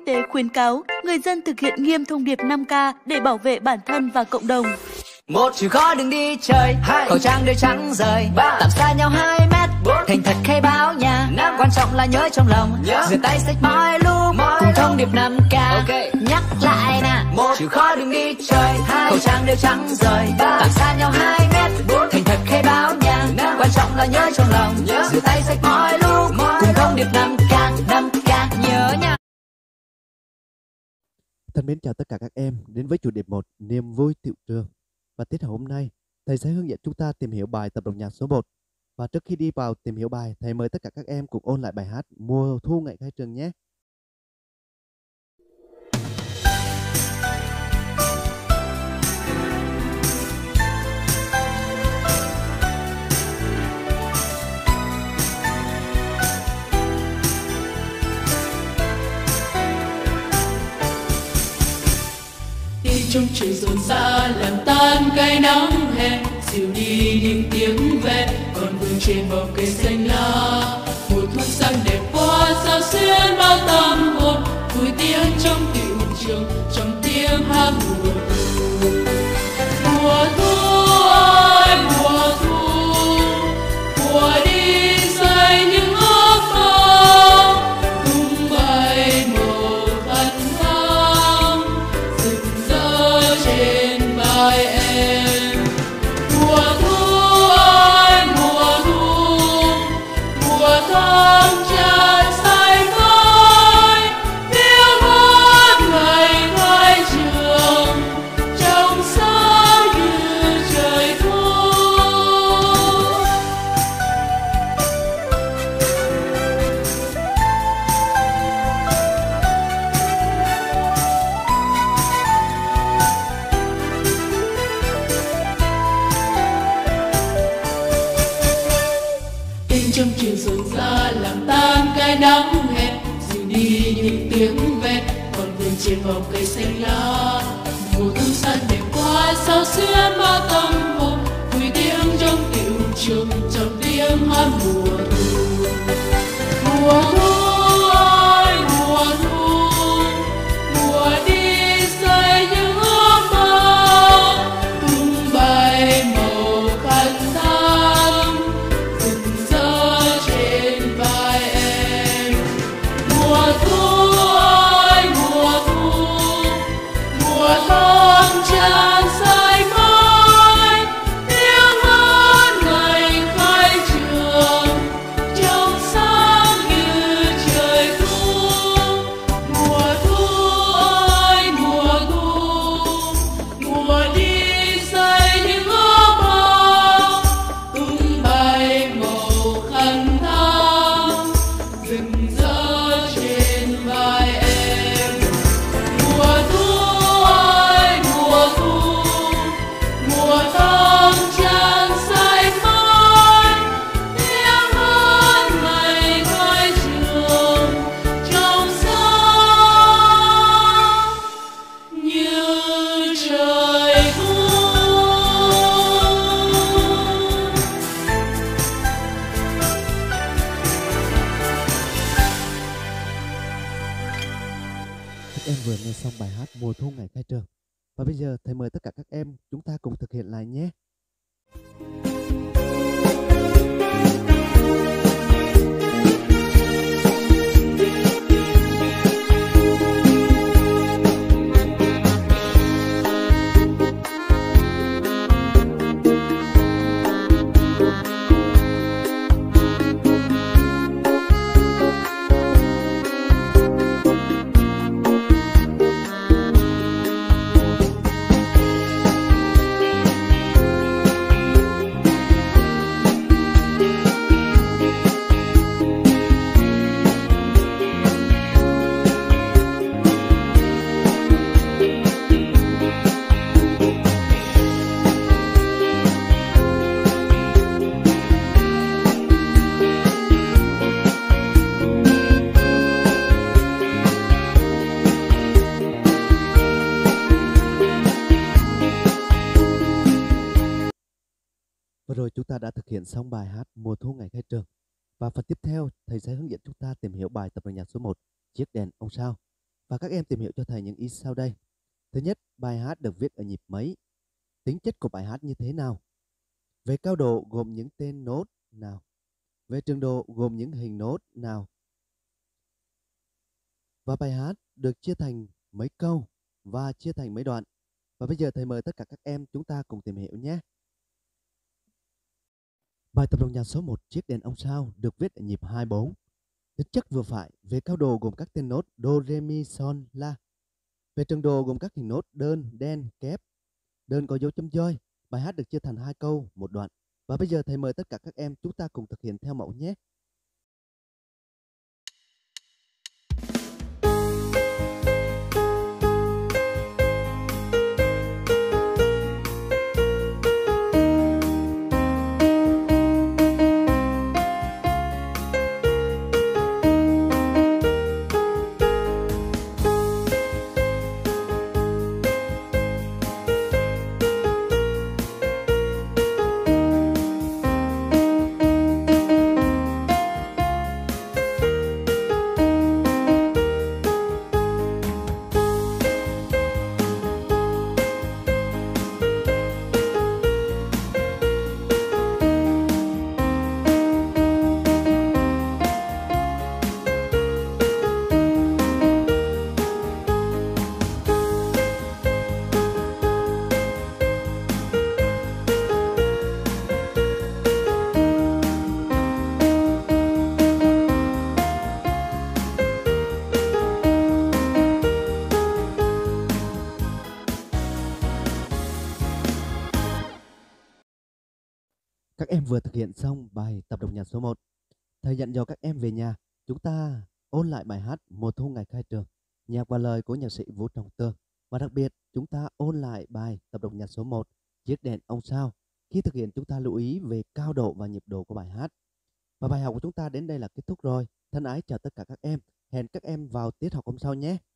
tế khuyến cáo người dân thực hiện nghiêm thông điệp 5K để bảo vệ bản thân và cộng đồng. 1. Chịu khó đừng đi chơi. 2. Khẩu trang đeo trắng rời. 3. Tạm xa nhau 2 mét. 4. Thành thật khai báo nhà. 5. Quan trọng là nhớ trong lòng. Rửa tay sạch mọi lúc. Cùng thông điệp 5K. Nhắc lại nè. 1. Chịu khó đừng đi chơi. 2. Khẩu trang đeo trắng rời. 3. Tạm xa nhau 2 mét. 4. Thành thật khai báo nhà. 5. Quan trọng là nhớ trong lòng. Rửa tay sạch mọi lúc. Cùng thông điệp 5K. 5K nhớ nha. Thân mến chào tất cả các em đến với chủ đề 1 niềm vui tiệu trường. Và tiết học hôm nay, thầy sẽ hướng dẫn chúng ta tìm hiểu bài tập đồng nhạc số 1. Và trước khi đi vào tìm hiểu bài, thầy mời tất cả các em cùng ôn lại bài hát Mùa thu ngày khai trường nhé. Trong chiều rộn rã làm tan cái nắng hè, dịu đi những tiếng ve còn vương trên bầu cây xanh lá. Mùa thu sang đẹp quá sao xuyên bao tâm hồn, vui tiếng trong tiệu trường trong tiếng hát mùa thu. Mùa thu ơi mùa thu, mùa đi xây những ước mơ, tung bay màu khăn thắm rực rỡ trên vai em. Mùa thu ơi mùa thu, mùa tháng tràn xanh khói, tiếng hát ngày khai trường trong sáng như trời thu. Tiếng trong chiều rộn rã làm tan cái nắng hè, dịu đi những tiếng ve còn vương trên vòng cây xanh lá. Mùa thu xanh đẹp quá sao xuyên bao tâm hồn, vui tiếng trong tiệu trường trong tiếng hát mùa thu. Mùa thu ơi mùa thu, mùa đi xây những ước mơ, tung bay màu khăn thắm rực rỡ trên vai em. Mùa thu ơi mùa thu, mùa tháng tràn xanh mãi, tiếng hát ngày khai trường trong sáng như trời thu. Mùa thu ơi mùa thu, mùa đi xây những ước mơ, tung bay màu khăn thắm rực rỡ trên vai em. Mùa thu ơi mùa thu, mùa tháng tràn xanh mãi, tiếng hát ngày khai trường trong sáng như trời thu. Các em vừa nghe xong bài hát Mùa thu ngày khai trường. Và bây giờ thầy mời tất cả các em chúng ta cùng thực hiện lại nhé. Vừa rồi chúng ta đã thực hiện xong bài hát Mùa thu ngày khai trường. Và phần tiếp theo, thầy sẽ hướng dẫn chúng ta tìm hiểu bài tập đồng nhạc số 1, Chiếc đèn ông sao. Và các em tìm hiểu cho thầy những ý sau đây. Thứ nhất, bài hát được viết ở nhịp mấy? Tính chất của bài hát như thế nào? Về cao độ gồm những tên nốt nào? Về trường độ gồm những hình nốt nào? Và bài hát được chia thành mấy câu và chia thành mấy đoạn? Và bây giờ thầy mời tất cả các em chúng ta cùng tìm hiểu nhé. Bài tập đồng nhạc số 1 chiếc đèn ông sao được viết ở nhịp 2/4. Tính chất vừa phải, về cao độ gồm các tên nốt do, re, mi, son, la. Về trường độ gồm các hình nốt đơn, đen, kép. Đơn có dấu chấm doi. Bài hát được chia thành 2 câu, một đoạn. Và bây giờ thầy mời tất cả các em chúng ta cùng thực hiện theo mẫu nhé. Các em vừa thực hiện xong bài tập đồng nhạc số 1. Thầy dặn dò các em về nhà, chúng ta ôn lại bài hát Mùa thu ngày khai trường, nhạc và lời của nhạc sĩ Vũ Trọng Tường. Và đặc biệt, chúng ta ôn lại bài tập đồng nhạc số 1, Chiếc đèn ông sao. Khi thực hiện chúng ta lưu ý về cao độ và nhịp độ của bài hát. Và bài học của chúng ta đến đây là kết thúc rồi. Thân ái chào tất cả các em. Hẹn các em vào tiết học hôm sau nhé.